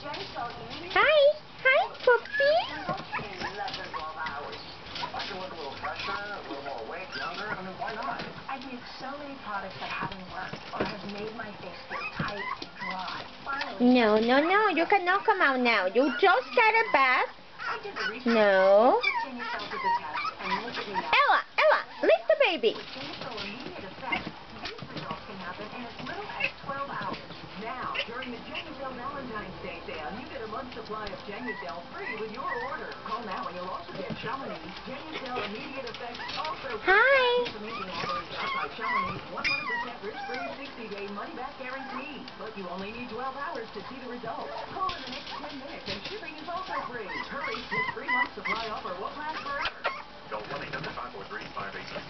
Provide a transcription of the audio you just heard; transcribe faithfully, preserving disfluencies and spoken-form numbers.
Hi. Hi, puppy. I can look a little fresher, a little more awake, younger. I mean, why not? I've used so many products that haven't worked or have made my face feel tight and dry. Finally, No, no, no. You cannot come out now. You just got a bath. I did the research. No. Put Genucel to the test and look at me now. Ella, Ella, lift the baby. With Genucel immediate effect, these results can happen in as little as twelve hours. Now, during the Genucel Valentine's Day sale, you get a month's supply of Genucel free with your order. Call now and you'll also get Chamonix. Genucel immediate effect also free. Hi. Information offers outside Chamonix, one hundred percent risk-free, sixty day money-back guarantee. But you only need twelve hours to see the results. Call in the next ten minutes and shipping is also free. Hurry, this three month supply offer won't last forever. Call one eight hundred five four three five eight three.